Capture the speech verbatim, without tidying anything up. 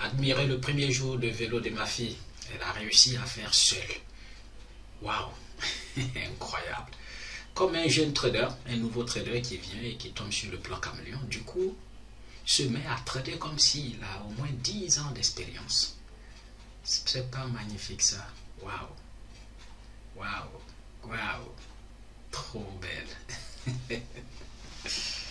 admiré le premier jour de vélo de ma fille. Elle a réussi à faire seule. Waouh, incroyable. Comme un jeune trader, un nouveau trader qui vient et qui tombe sur le plan caméléon, du coup, se met à trader comme s'il a au moins dix ans d'expérience. C'est pas magnifique ça. Waouh, waouh, waouh, trop belle.